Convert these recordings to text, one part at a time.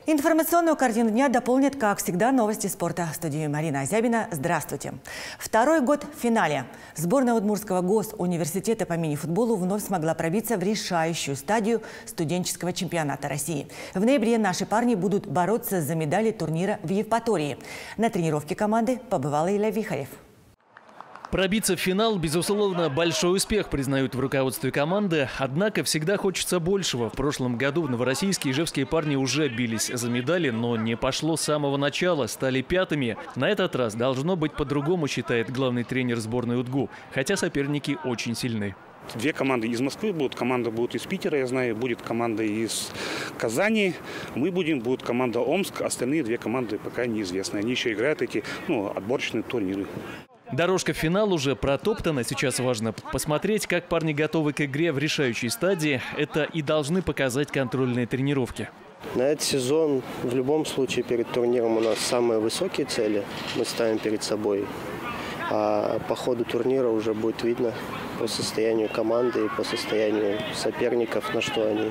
Информационную картину дня дополнят, как всегда, новости спорта. В студии Марина Азябина. Здравствуйте. Второй год в финале. Сборная Удмуртского госуниверситета по мини-футболу вновь смогла пробиться в решающую стадию студенческого чемпионата России. В ноябре наши парни будут бороться за медали турнира в Евпатории. На тренировке команды побывал Илья Вихарев. Пробиться в финал, безусловно, большой успех, признают в руководстве команды. Однако всегда хочется большего. В прошлом году в Новороссийске ижевские парни уже бились за медали, но не пошло с самого начала, стали пятыми. На этот раз должно быть по-другому, считает главный тренер сборной УДГУ, хотя соперники очень сильны. Две команды из Москвы будут, команда будет из Питера, я знаю, будет команда из Казани, мы будем, будет команда Омск, остальные две команды пока неизвестны. Они еще играют эти отборочные турниры. Дорожка в финал уже протоптана. Сейчас важно посмотреть, как парни готовы к игре в решающей стадии. Это и должны показать контрольные тренировки. На этот сезон в любом случае перед турниром у нас самые высокие цели мы ставим перед собой. А по ходу турнира уже будет видно по состоянию команды и по состоянию соперников, на что они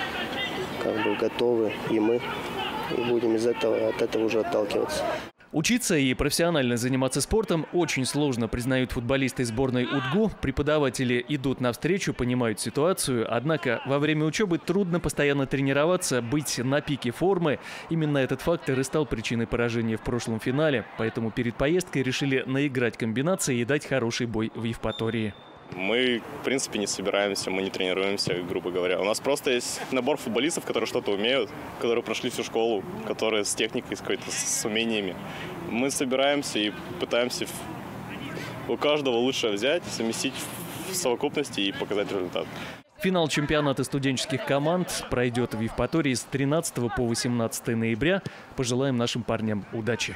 готовы, и мы. И будем от этого уже отталкиваться. Учиться и профессионально заниматься спортом очень сложно, признают футболисты сборной УДГУ. Преподаватели идут навстречу, понимают ситуацию. Однако во время учебы трудно постоянно тренироваться, быть на пике формы. Именно этот фактор и стал причиной поражения в прошлом финале. Поэтому перед поездкой решили наиграть комбинации и дать хороший бой в Евпатории. Мы, в принципе, не собираемся, мы не тренируемся, грубо говоря. У нас просто есть набор футболистов, которые что-то умеют, которые прошли всю школу, которые с техникой, с умениями. Мы собираемся и пытаемся у каждого лучше взять, совместить в совокупности и показать результат. Финал чемпионата студенческих команд пройдет в Евпатории с 13 по 18 ноября. Пожелаем нашим парням удачи.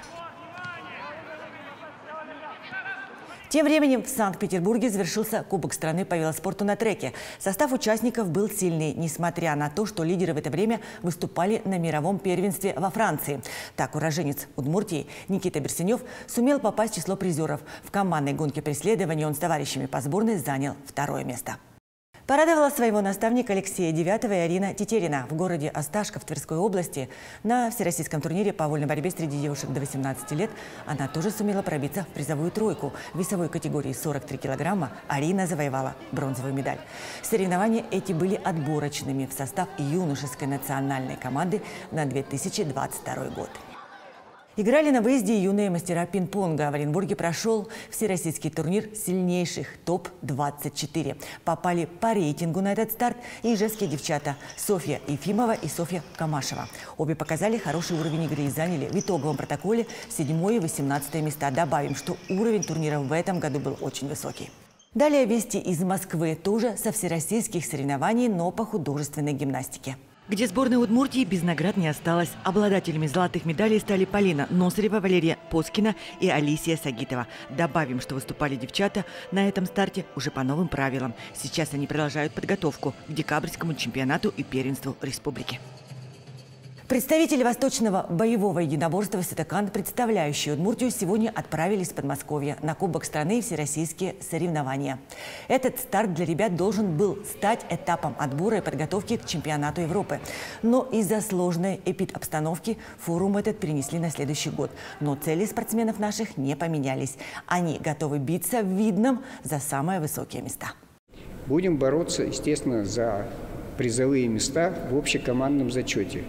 Тем временем в Санкт-Петербурге завершился Кубок страны по велоспорту на треке. Состав участников был сильный, несмотря на то, что лидеры в это время выступали на мировом первенстве во Франции. Так, уроженец Удмуртии Никита Берсенев сумел попасть в число призеров. В командной гонке преследования он с товарищами по сборной занял второе место. Порадовала своего наставника Алексея Девятова и Арина Тетерина. В городе Осташков Тверской области на всероссийском турнире по вольной борьбе среди девушек до 18 лет она тоже сумела пробиться в призовую тройку. В весовой категории 43 килограмма Арина завоевала бронзовую медаль. Соревнования эти были отборочными в состав юношеской национальной команды на 2022 год. Играли на выезде юные мастера пинг-понга. В Оренбурге прошел всероссийский турнир сильнейших ТОП-24. Попали по рейтингу на этот старт и ижевские девчата Софья Ефимова и Софья Камашева. Обе показали хороший уровень игры и заняли в итоговом протоколе 7 и 18 места. Добавим, что уровень турнира в этом году был очень высокий. Далее вести из Москвы, тоже со всероссийских соревнований, но по художественной гимнастике. Где сборная Удмуртии без наград не осталась. Обладателями золотых медалей стали Полина Носарева, Валерия Поскина и Алисия Сагитова. Добавим, что выступали девчата на этом старте уже по новым правилам. Сейчас они продолжают подготовку к декабрьскому чемпионату и первенству республики. Представители восточного боевого единоборства «Сатакан», представляющие Удмуртию, сегодня отправились в Подмосковье на Кубок страны и всероссийские соревнования. Этот старт для ребят должен был стать этапом отбора и подготовки к чемпионату Европы. Но из-за сложной эпидобстановки форум этот перенесли на следующий год. Но цели спортсменов наших не поменялись. Они готовы биться в Видном за самые высокие места. Будем бороться, естественно, за призовые места в общекомандном зачете.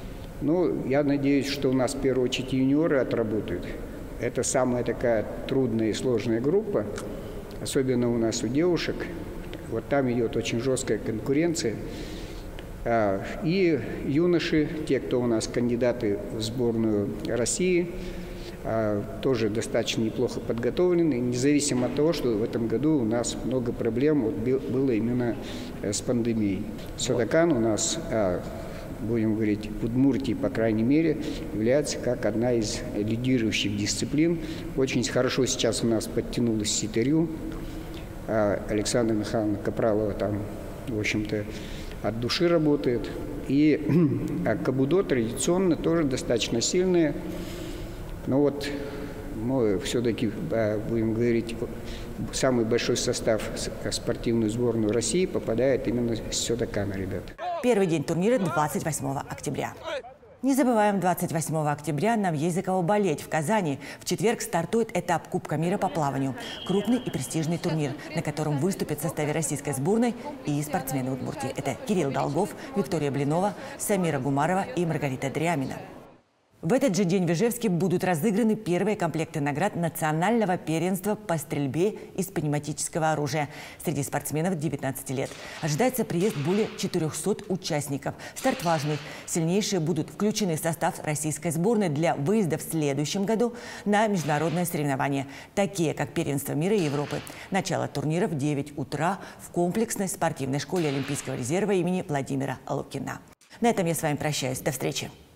Ну, я надеюсь, что у нас в первую очередь юниоры отработают. Это самая такая трудная и сложная группа, особенно у нас у девушек. Вот там идет очень жесткая конкуренция. И юноши, те, кто у нас кандидаты в сборную России, тоже достаточно неплохо подготовлены, независимо от того, что в этом году у нас много проблем было именно с пандемией. Сатакан у нас, будем говорить, в Удмуртии, по крайней мере, является как одна из лидирующих дисциплин. Очень хорошо сейчас у нас подтянулась ситарю. Александра Михайловна Капралова там, в общем-то, от души работает. И кабудо традиционно тоже достаточно сильное. Но вот мы все-таки будем говорить, самый большой состав спортивную сборную России попадает именно с Сатакана, ребята. Первый день турнира 28 октября. Не забываем, 28 октября нам есть за кого болеть. В Казани в четверг стартует этап Кубка мира по плаванию. Крупный и престижный турнир, на котором выступят в составе российской сборной и спортсмены Удмуртии. Это Кирилл Долгов, Виктория Блинова, Самира Гумарова и Маргарита Дрямина. В этот же день в Ижевске будут разыграны первые комплекты наград национального первенства по стрельбе из пневматического оружия среди спортсменов 19 лет. Ожидается приезд более 400 участников. Старт важный. Сильнейшие будут включены в состав российской сборной для выезда в следующем году на международные соревнования, такие как первенство мира и Европы. Начало турнира в 9 утра в комплексной спортивной школе Олимпийского резерва имени Владимира Лукина. На этом я с вами прощаюсь. До встречи.